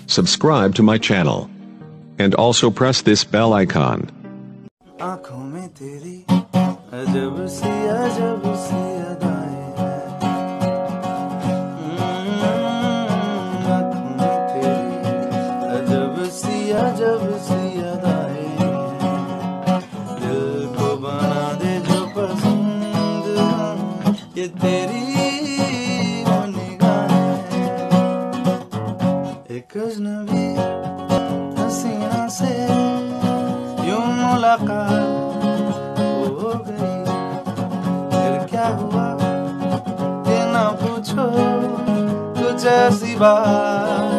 subscribe to my channel, and also press this bell icon. आँखों में तेरी अजब सी अदाएं हैं। आँखों में तेरी अजब सी अदाएं हैं। दिल को बना दे जो पसंद ये तेरी वो निगाहें। एक अजनबी हसीना से यूं मुलाकात हो गई, फिर क्या हुआ ये ना पूछो, कुछ ऐसी बात